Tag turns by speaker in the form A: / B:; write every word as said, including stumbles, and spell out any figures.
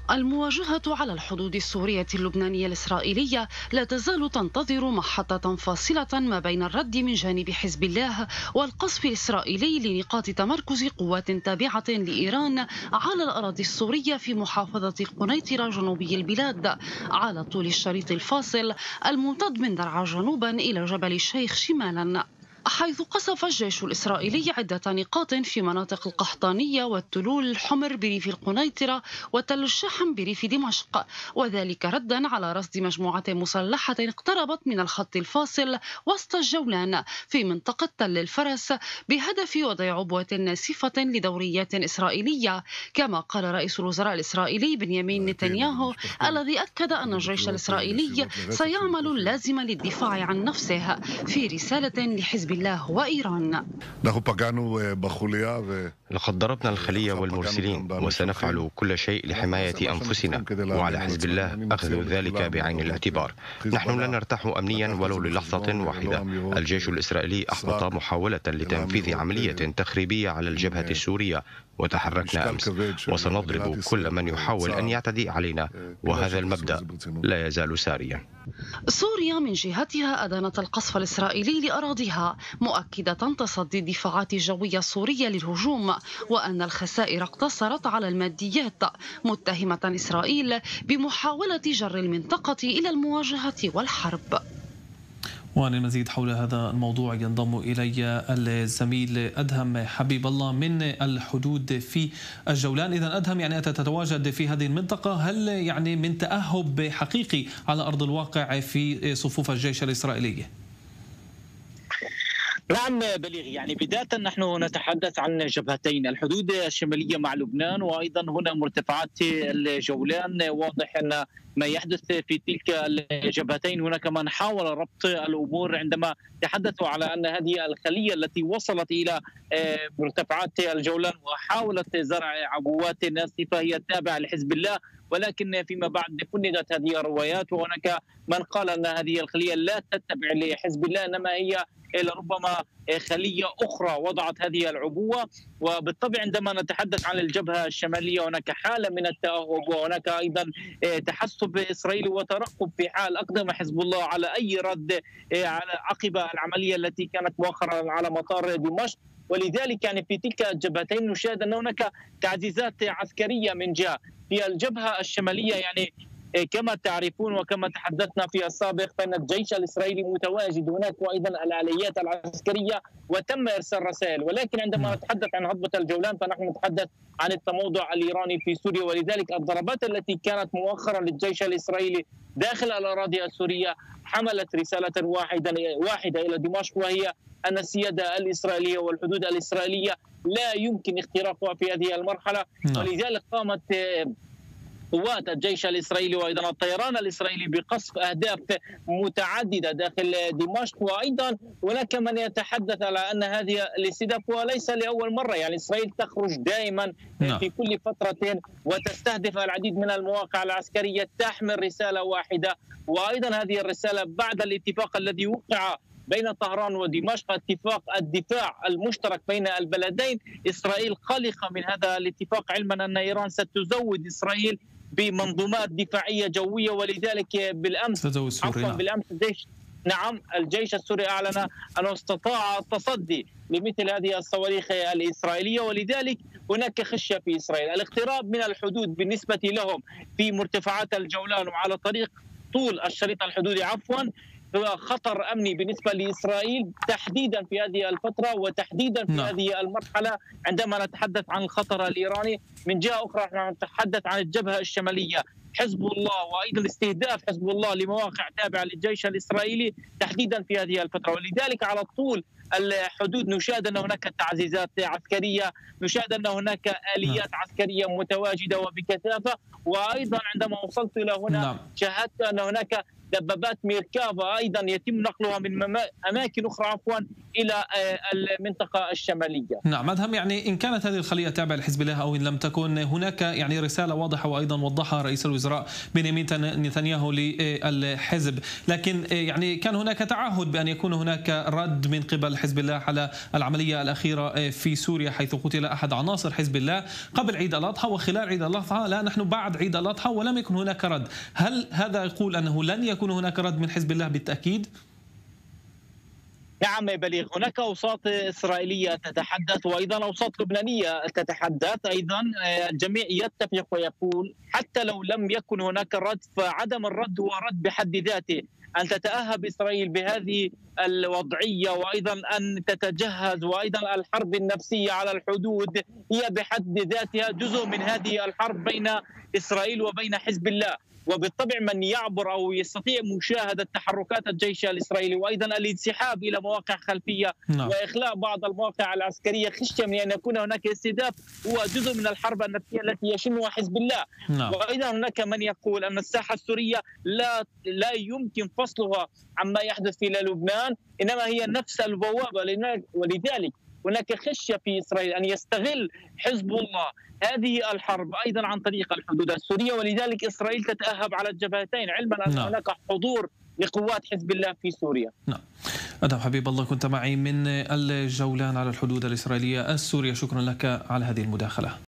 A: المواجهة على الحدود السورية اللبنانية الإسرائيلية لا تزال تنتظر محطة فاصلة ما بين الرد من جانب حزب الله والقصف الإسرائيلي لنقاط تمركز قوات تابعة لإيران على الأراضي السورية في محافظة القنيطرة جنوبي البلاد على طول الشريط الفاصل الممتد من درعا جنوبا إلى جبل الشيخ شمالا، حيث قصف الجيش الإسرائيلي عدة نقاط في مناطق القحطانية والتلول الحمر بريف القنيطرة وتل الشحم بريف دمشق، وذلك ردا على رصد مجموعة مسلحة اقتربت من الخط الفاصل وسط الجولان في منطقة تل الفرس بهدف وضع عبوة ناسفة لدوريات إسرائيلية. كما قال رئيس الوزراء الإسرائيلي بنيامين نتنياهو الذي أكد أن الجيش الإسرائيلي سيعمل اللازم للدفاع عن نفسه في رسالة لحزب الله وإيران.
B: لقد ضربنا الخلية والمرسلين وسنفعل كل شيء لحماية أنفسنا، وعلى حزب الله أخذ ذلك بعين الاعتبار. نحن لا نرتاح أمنيا ولو للحظة واحدة. الجيش الإسرائيلي أحبط محاولة لتنفيذ عملية تخريبية على الجبهة السورية، وتحركنا أمس وسنضرب كل من يحاول أن يعتدي علينا، وهذا المبدأ لا يزال ساريا.
A: سوريا من جهتها أدانت القصف الإسرائيلي لأراضيها، مؤكدة تصدي الدفاعات الجوية السورية للهجوم، وأن الخسائر اقتصرت على الماديات، متهمة إسرائيل بمحاولة جر المنطقة إلى المواجهة والحرب.
C: وللمزيد حول هذا الموضوع ينضم إلي الزميل أدهم حبيب الله من الحدود في الجولان. إذا أدهم، يعني أنت تتواجد في هذه المنطقة، هل يعني من تأهب حقيقي على أرض الواقع في صفوف الجيش الإسرائيلي؟
D: نعم بليغ، يعني بداية نحن نتحدث عن جبهتين، الحدود الشمالية مع لبنان وأيضا هنا مرتفعات الجولان. واضح أن ما يحدث في تلك الجبهتين هناك من حاول ربط الأمور عندما تحدثوا على أن هذه الخلية التي وصلت إلى مرتفعات الجولان وحاولت زرع عبوات ناسفة هي تابعة لحزب الله، ولكن فيما بعد فندت هذه الروايات، وهناك من قال أن هذه الخلية لا تتبع لحزب الله إنما هي لربما خلية أخرى وضعت هذه العبوة. وبالطبع عندما نتحدث عن الجبهة الشمالية هناك حالة من التأهب، وهناك أيضا تحسب إسرائيلي وترقب في حال أقدم حزب الله على أي رد على عقب العملية التي كانت مؤخرا على مطار دمشق. ولذلك يعني في تلك الجبهتين نشاهد أن هناك تعزيزات عسكرية من جهة. في الجبهة الشمالية يعني كما تعرفون وكما تحدثنا في السابق فإن الجيش الإسرائيلي متواجد هناك، وأيضا الآليات العسكرية وتم إرسال رسائل. ولكن عندما نتحدث عن هضبة الجولان فنحن نتحدث عن التموضع الإيراني في سوريا، ولذلك الضربات التي كانت مؤخرا للجيش الإسرائيلي داخل الأراضي السورية حملت رسالة واحدة واحدة إلى دمشق، وهي أن السيادة الإسرائيلية والحدود الإسرائيلية لا يمكن اختراقها في هذه المرحلة. ولذلك قامت قوات الجيش الإسرائيلي وأيضا الطيران الإسرائيلي بقصف أهداف متعددة داخل دمشق. وأيضا هناك من يتحدث على أن هذه الاستهداف وليس لأول مرة، يعني إسرائيل تخرج دائما في كل فترة وتستهدف العديد من المواقع العسكرية تحمل رسالة واحدة. وأيضا هذه الرسالة بعد الاتفاق الذي وقع بين طهران ودمشق، اتفاق الدفاع المشترك بين البلدين. إسرائيل قلقة من هذا الاتفاق، علما أن إيران ستزود إسرائيل بمنظومات دفاعية جوية. ولذلك بالأمس عفوا بالأمس الجيش نعم الجيش السوري أعلن أنه استطاع التصدي لمثل هذه الصواريخ الإسرائيلية. ولذلك هناك خشية في إسرائيل. الاقتراب من الحدود بالنسبة لهم في مرتفعات الجولان وعلى طريق طول الشريط الحدودي عفوا هو خطر أمني بالنسبة لإسرائيل تحديدا في هذه الفترة وتحديدا في هذه المرحلة. عندما نتحدث عن الخطر الإيراني من جهة أخرى نحن نتحدث عن الجبهة الشمالية، حزب الله وأيضا استهداف حزب الله لمواقع تابعة للجيش الإسرائيلي تحديدا في هذه الفترة. ولذلك على طول الحدود نشاهد أن هناك تعزيزات عسكرية، نشاهد أن هناك آليات عسكرية متواجدة وبكثافة. وأيضا عندما وصلت إلى هنا شاهدت أن هناك دبابات ميركافا أيضا يتم نقلها من أماكن أخرى عفوا إلى المنطقة الشمالية.
C: نعم أدهم، يعني إن كانت هذه الخلية تابعة لحزب الله أو إن لم تكن، هناك يعني رسالة واضحة وأيضا وضحها رئيس الوزراء بنيامين نتنياهو للحزب، لكن يعني كان هناك تعهد بأن يكون هناك رد من قبل حزب الله على العملية الأخيرة في سوريا حيث قتل أحد عناصر حزب الله قبل عيد الأضحى وخلال عيد الأضحى. لا نحن بعد عيد الأضحى ولم يكن هناك رد. هل هذا يقول أنه لن يكون هناك رد من حزب الله بالتأكيد؟
D: نعم بليغ، هناك أوساط إسرائيلية تتحدث وأيضا أوساط لبنانية تتحدث أيضا. الجميع يتفق ويقول حتى لو لم يكن هناك رد فعدم الرد هو رد بحد ذاته. أن تتأهب إسرائيل بهذه الوضعية وأيضا أن تتجهز وأيضا الحرب النفسية على الحدود هي بحد ذاتها جزء من هذه الحرب بين إسرائيل وبين حزب الله. وبالطبع من يعبر أو يستطيع مشاهدة تحركات الجيش الإسرائيلي وأيضا الانسحاب إلى مواقع خلفية
C: نعم.
D: وإخلاء بعض المواقع العسكرية خشية من أن يكون هناك استهداف هو جزء من الحرب النفسية التي يشنها حزب الله.
C: نعم.
D: وأيضا هناك من يقول أن الساحة السورية لا لا يمكن فصلها عما يحدث في لبنان، إنما هي نفس البوابة، ولذلك هناك خشية في إسرائيل أن يستغل حزب الله هذه الحرب أيضا عن طريق الحدود السورية، ولذلك إسرائيل تتأهب على الجبهتين علما أن
C: نعم.
D: هناك حضور لقوات حزب الله في سوريا.
C: نعم. أدهم حبيب الله كنت معي من الجولان على الحدود الإسرائيلية السورية، شكرا لك على هذه المداخلة.